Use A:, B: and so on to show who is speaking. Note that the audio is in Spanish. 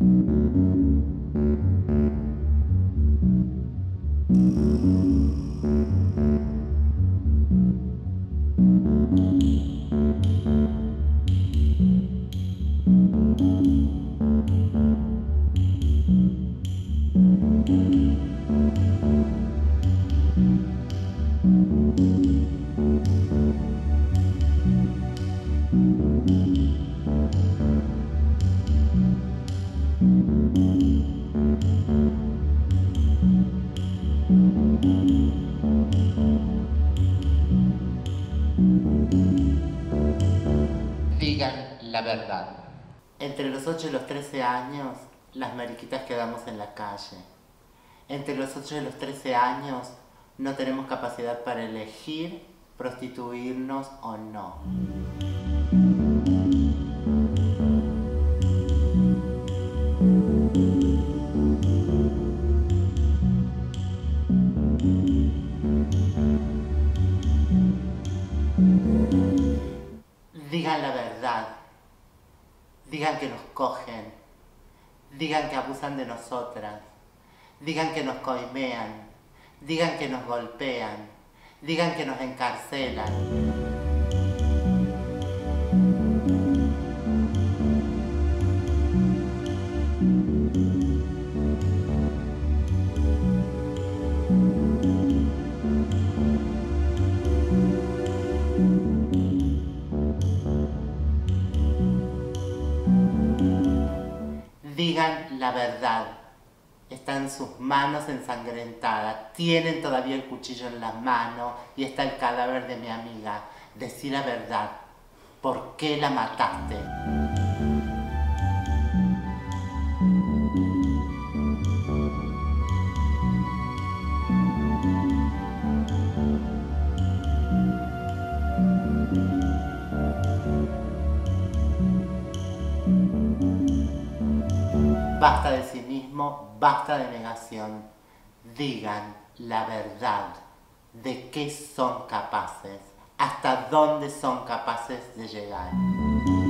A: Digan la verdad. Entre los 8 y los 13 años, las mariquitas quedamos en la calle. Entre los 8 y los 13 años, no tenemos capacidad para elegir prostituirnos o no. Digan la verdad. Digan que nos cogen. Digan que abusan de nosotras. Digan que nos coimean. Digan que nos golpean. Digan que nos encarcelan. Digan la verdad. Está en sus manos ensangrentadas. Tienen todavía el cuchillo en la mano y está el cadáver de mi amiga. Decí la verdad. ¿Por qué la mataste? Basta de cinismo, basta de negación. Digan la verdad. ¿De qué son capaces? ¿Hasta dónde son capaces de llegar?